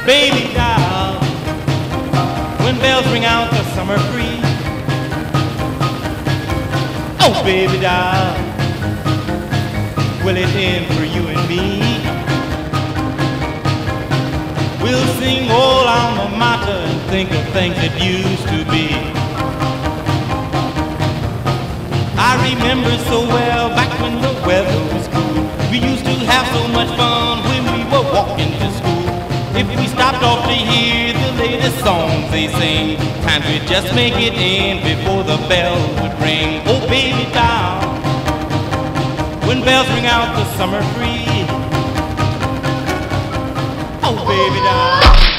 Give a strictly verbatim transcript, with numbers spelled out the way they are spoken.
Baby doll, when bells ring out the summer breeze. Oh, baby doll, will it end for you and me? We'll sing old alma mater and think of things that used to be. I remember so well back when the weather was cool. We used to have so much fun when we were walking to school. If we stopped off to hear the latest songs they sing, times we'd just make it in before the bell would ring. Oh, baby doll, when bells ring out the summer breeze. Oh, baby doll.